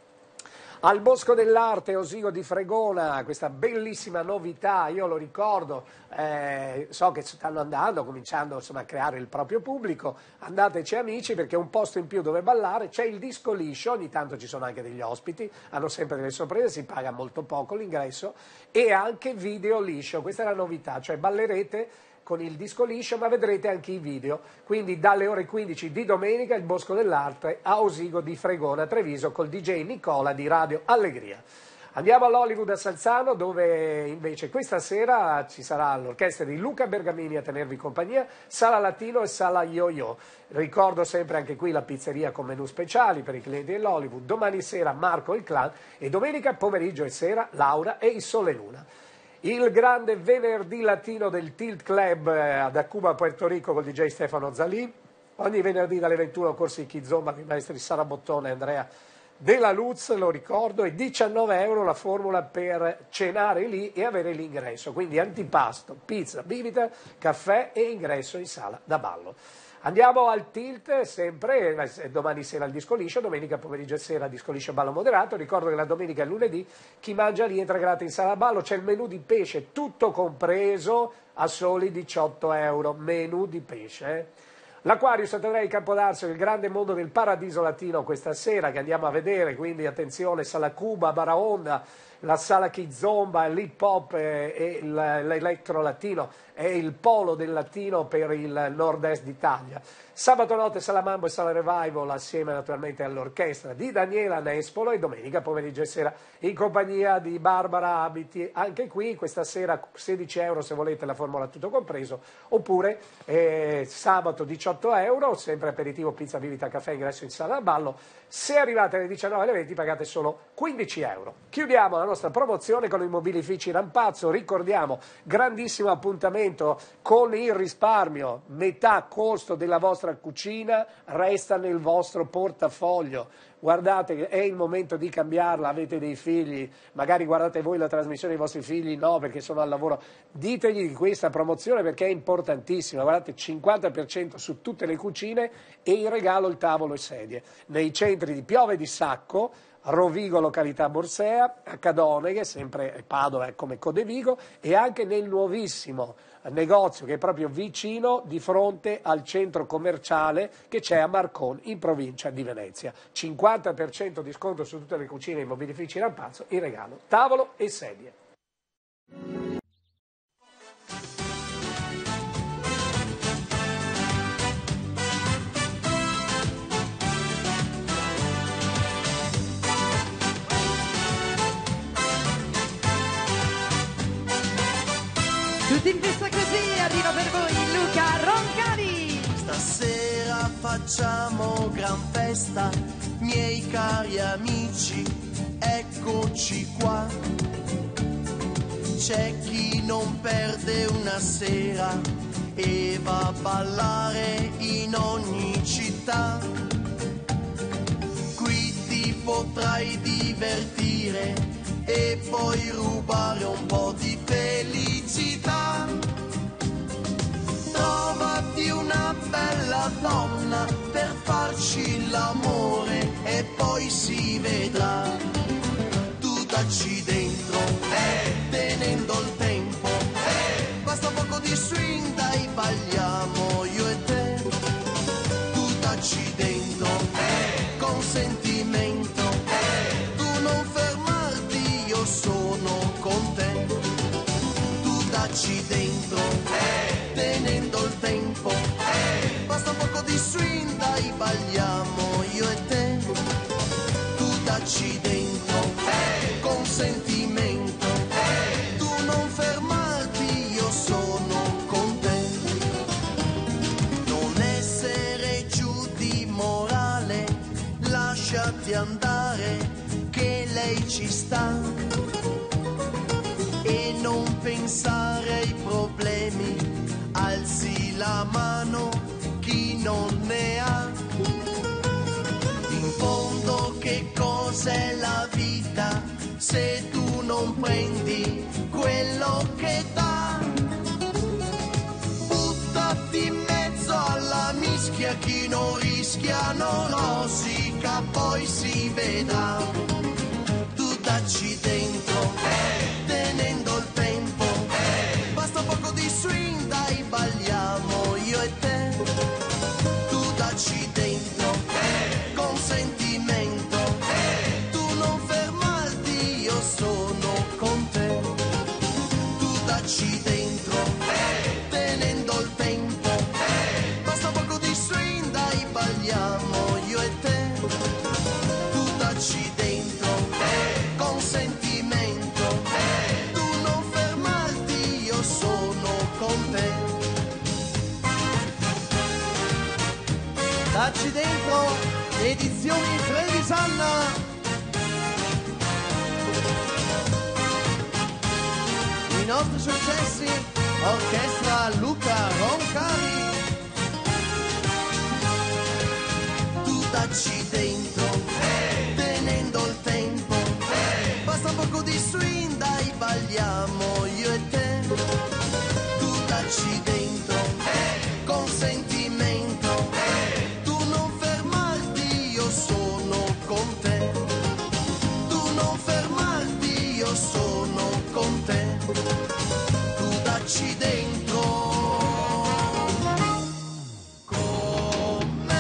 Al Bosco dell'Arte, Osigo di Fregona, questa bellissima novità, io lo ricordo, so che stanno andando, cominciando insomma, a creare il proprio pubblico, andateci amici perché è un posto in più dove ballare, c'è il disco liscio, ogni tanto ci sono anche degli ospiti, hanno sempre delle sorprese, si paga molto poco l'ingresso e anche video liscio, questa è la novità, cioè ballerete con il disco liscio, ma vedrete anche i video. Quindi dalle ore 15 di domenica il Bosco dell'Arte a Osigo di Fregona, Treviso, col DJ Nicola di Radio Allegria. Andiamo all'Hollywood a Salzano, dove invece questa sera ci sarà l'orchestra di Luca Bergamini a tenervi compagnia, Sala Latino e Sala Yo-Yo. Ricordo sempre anche qui la pizzeria con menù speciali per i clienti dell'Hollywood. Domani sera Marco il Clan e domenica pomeriggio e sera Laura e il Sole Luna. Il grande venerdì latino del Tilt Club da Cuba a Puerto Rico con il DJ Stefano Zalì. Ogni venerdì dalle 21 corsi di Kizomba con i maestri Sara Bottone e Andrea Della Luz, lo ricordo, e 19 euro la formula per cenare lì e avere l'ingresso. Quindi antipasto, pizza, bibita, caffè e ingresso in sala da ballo. Andiamo al Tilt, sempre, domani sera il disco liscio, domenica pomeriggio e sera disco liscio ballo moderato. Ricordo che la domenica e il lunedì chi mangia lì entra gratis in sala ballo, c'è il menù di pesce, tutto compreso a soli 18 euro, menù di pesce. L'Aquarius a Andrea di Campodarsio, il grande mondo del paradiso latino questa sera che andiamo a vedere, quindi attenzione, Sala Cuba, Baraonda, la Sala Kizomba, l'hip hop e l'elettro latino è il polo del latino per il nord-est d'Italia. Sabato notte Sala Mambo e Sala Revival assieme naturalmente all'orchestra di Daniela Nespolo e domenica pomeriggio e sera in compagnia di Barbara Abiti. Anche qui questa sera 16 euro se volete la formula tutto compreso, oppure sabato 18 euro, sempre aperitivo, pizza, bibita, caffè, ingresso in sala da ballo. Se arrivate alle 19 alle 20 pagate solo 15 euro. Chiudiamo la nostra promozione con Immobilifici Rampazzo, ricordiamo grandissimo appuntamento con il risparmio, metà costo della vostra cucina resta nel vostro portafoglio. Guardate che è il momento di cambiarla, avete dei figli, magari guardate voi la trasmissione dei vostri figli, no perché sono al lavoro, ditegli di questa promozione perché è importantissima, guardate 50% su tutte le cucine e in regalo il tavolo e sedie. Nei centri di Piove di Sacco, Rovigo località Borsea, a Cadone che è sempre Padova come Codevigo e anche nel nuovissimo negozio che è proprio vicino di fronte al centro commerciale che c'è a Marcon in provincia di Venezia. 50% di sconto su tutte le cucine Immobilifici Rampazzo, in regalo tavolo e sedie. Tutti in festa così, arriva per voi Luca Roncani. Stasera facciamo gran festa, miei cari amici, eccoci qua. C'è chi non perde una sera e va a ballare in ogni città. Qui ti potrai divertire e poi rubare un po' di felicità. Trovati una bella donna per farci l'amore e poi si vedrà. Tu dacci dentro, tenendo il tempo, basta poco di swing, dai balliamo io e te. Tu dacci dentro, con sentimento, tu non fermarti, io so lasciarti andare, che lei ci sta. E non pensare ai problemi, alzi la mano chi non ne ha. In fondo che cos'è la vita se tu non prendi quello che dà? Buttati in mezzo alla mischia, chi non rischia non rosica, poi si vedrà. Tu dacci dentro, tenendo il tempo, basta poco di swing, dai balliamo io e te. Tu dacci dentro, con sentimento, tu non fermarti, io sono con te. Tu dacci dentro, tenendo il tempo, basta poco di swing, dai balliamo io e te. Tu dacci dentro, con sentimento, tu non fermarti, io sono con te. Dacci dentro, edizioni Trevisanna. I nostri successi, orchestra Luca Roncari. Tu dacci dentro, tenendo il tempo, basta poco di swing, dai balliamo io e te. Tu dacci dentro, con sentimento, tu non fermarti, io sono con te. Tu non fermarti, io sono con te. Tu dacci dentro con me.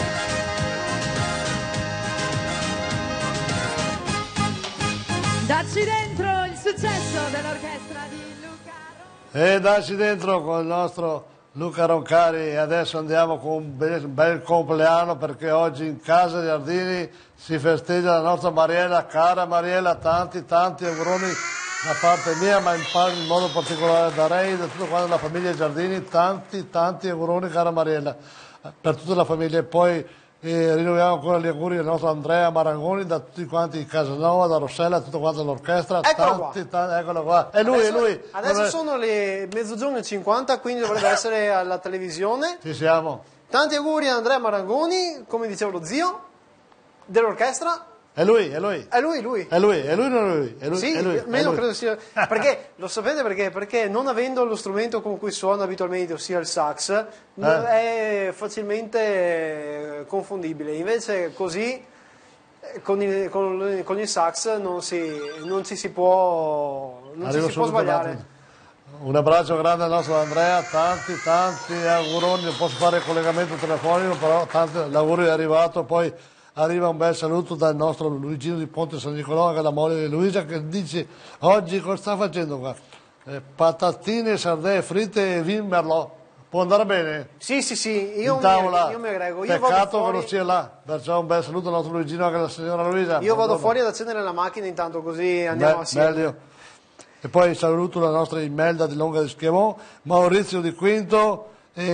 Dacci dentro il successo dell'orchestra di Luca. E dacci dentro con il nostro Luca Roncari. E adesso andiamo con un bel compleanno, perché oggi in casa Giardini si festeggia la nostra Mariella. Cara Mariella, tanti auguroni da parte mia, ma in modo particolare da Ray e da tutta quanta la famiglia Giardini. Tanti auguroni, cara Mariella, per tutta la famiglia. E poi rinnoviamo ancora gli auguri al nostro Andrea Marangoni, da tutti quanti di Casanova, da Rossella, tutta quanta l'orchestra. Eccolo Eccolo qua. È lui, adesso, è lui. Adesso sono le mezzogiorno e 50, quindi dovrebbe essere alla televisione. Ci siamo. Tanti auguri a Andrea Marangoni, come diceva lo zio dell'orchestra. È lui. È lui. È lui, non è lui. È lui. Sì, è lui, almeno è lui. credo sia. Perché lo sapete perché? Perché non avendo lo strumento con cui suona abitualmente, ossia il sax, è facilmente confondibile. Invece così con il sax non ci si può sbagliare. Un abbraccio grande al nostro Andrea, tanti auguroni. Non posso fare il collegamento telefonico, però l'augurio è arrivato. Poi arriva un bel saluto dal nostro Luigino di Ponte San Nicolò, che è la moglie di Luisa, che dice: oggi cosa sta facendo qua? Patatine, sardelle fritte e vin merlot. Può andare bene? Sì, io in tavola. mi aggrego. Io vado Peccato fuori, che non sia là. Perciò un bel saluto al nostro Luigino, anche alla signora Luisa. io vado fuori ad accendere la macchina intanto, così andiamo assieme. Meglio. E poi saluto la nostra Imelda di Longa di Schiavon, Maurizio di Quinto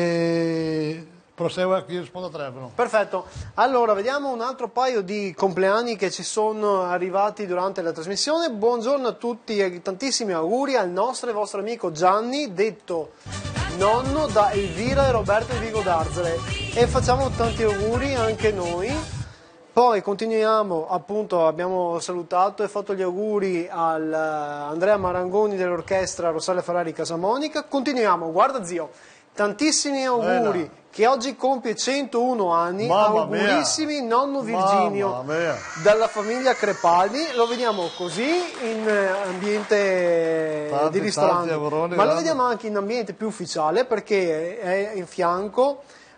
e prosegue chi risponde a telefono. Perfetto, allora vediamo un altro paio di compleanni che ci sono arrivati durante la trasmissione. Buongiorno a tutti e tantissimi auguri al nostro e vostro amico Gianni, detto nonno, da Elvira e Roberto di Vigo d'Arzere, e facciamo tanti auguri anche noi. Poi continuiamo, appunto abbiamo salutato e fatto gli auguri al Andrea Marangoni dell'orchestra Rossella Ferrari Casamonica. Continuiamo, guarda zio, tantissimi auguri, che oggi compie 101 anni. Mamma augurissimi mia. nonno Virginio, Mamma mia. dalla famiglia Crepaldi. Lo vediamo così in ambiente di ristorante, auguroni, ma lo vediamo anche in ambiente più ufficiale, perché è in fianco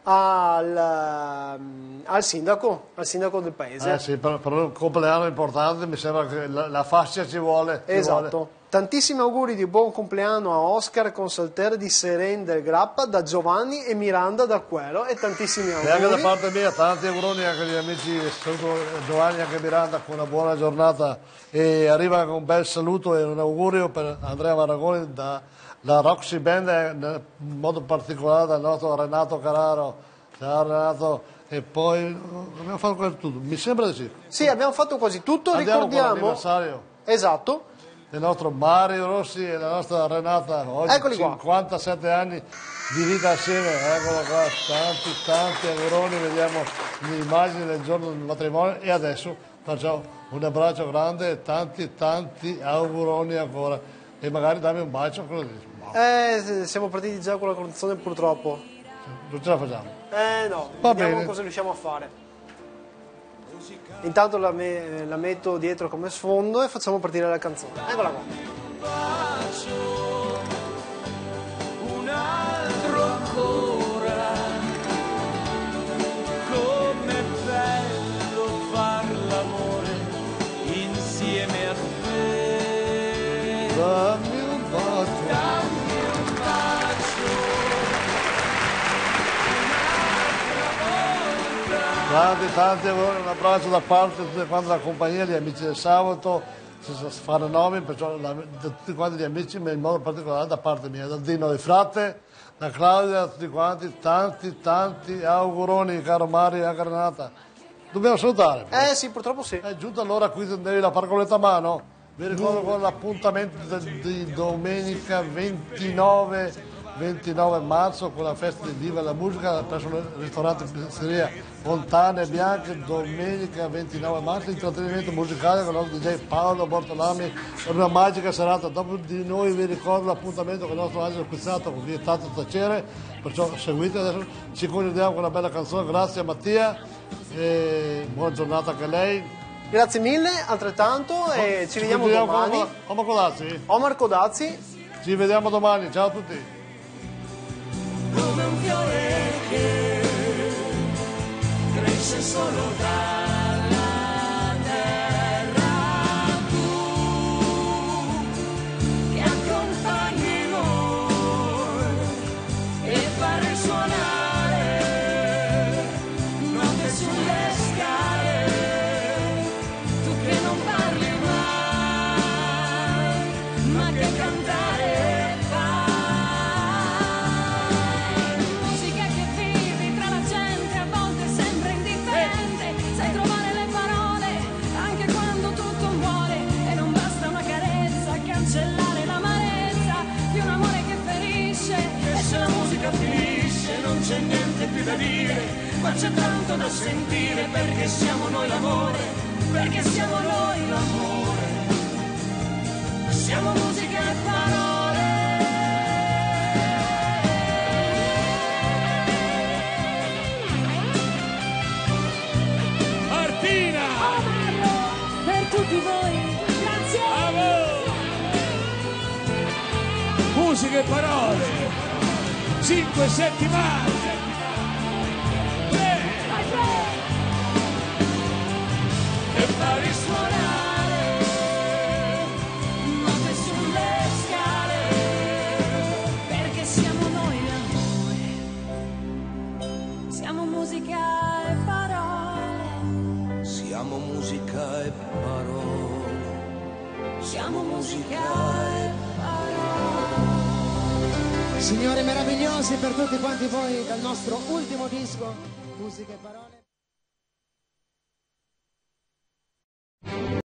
al sindaco del paese. Sì, per un compleanno importante mi sembra che la fascia ci vuole. Esatto. Tantissimi auguri di buon compleanno a Oscar Consalter di Seren del Grappa, da Giovanni e Miranda da Quero, e tantissimi auguri. E anche da parte mia tanti auguroni anche agli amici, saluto Giovanni e anche Miranda con una buona giornata, e arriva con un bel saluto e un augurio per Andrea Marangoni la Roxy Band, in modo particolare dal nostro Renato Carraro. Ciao Renato, e poi abbiamo fatto quasi tutto, mi sembra di sì. Sì, abbiamo fatto quasi tutto, Andiamo con ricordiamo. l'anniversario Esatto. del nostro Mario Rossi e la nostra Renata, oggi Eccoli qua. 57 anni di vita assieme, eccolo qua, tanti auguroni, vediamo le immagini del giorno del matrimonio e adesso facciamo un abbraccio grande e tanti auguroni ancora e magari dammi un bacio, cosa dici? Siamo partiti già con la canzone purtroppo. Non ce la facciamo. No, Va vediamo bene. cosa riusciamo a fare. Intanto la metto dietro come sfondo e facciamo partire la canzone. Eccola qua. Un altro ancora, com'è bello far l'amore insieme a te. Dammi un bacio. Dammi un bacio, Tanti auguri, un abbraccio da parte di tutta quanta la compagnia, gli amici del sabato, senza fare nomi, perciò di tutti quanti gli amici, ma in modo particolare da parte mia, da Dino di Frate, da Claudia, da tutti quanti, tanti auguroni, caro Mario e anche Renata. Dobbiamo salutare. Sì, purtroppo sì. È giunta l'ora, qui tendevi la parcoletta a mano. Vi ricordo con l'appuntamento di domenica 29 marzo con la festa di Viva la Musica presso il ristorante Pizzeria Fontane Bianche, domenica 29 marzo, intrattenimento musicale con il nostro DJ Paolo Bortolami, una magica serata. Dopo di noi vi ricordo l'appuntamento con il nostro angelo acquistato con vietato tacere, perciò seguite adesso, ci concludiamo con una bella canzone, grazie a Mattia e buona giornata anche a lei. Grazie mille, altrettanto, e ci vediamo domani. Omar Codazzi. Omar Codazzi. Ci vediamo domani, ciao a tutti. come un fiore che cresce solo dalla terra, tu che accompagni noi e fare suonare note sulle scale, tu che non parli mai ma che cantare finisce, non c'è niente più da dire, ma c'è tanto da sentire, perché siamo noi l'amore, perché siamo noi l'amore, siamo musica e parole. Martina! Per tutti voi, grazie! Musica e parole! 5 settimane e fa risuonare note sulle scale, perché siamo noi l'amore, siamo musica e parole, siamo musica e parole, siamo musica e parole. Signori meravigliosi, per tutti quanti voi dal nostro ultimo disco, Musica e Parole.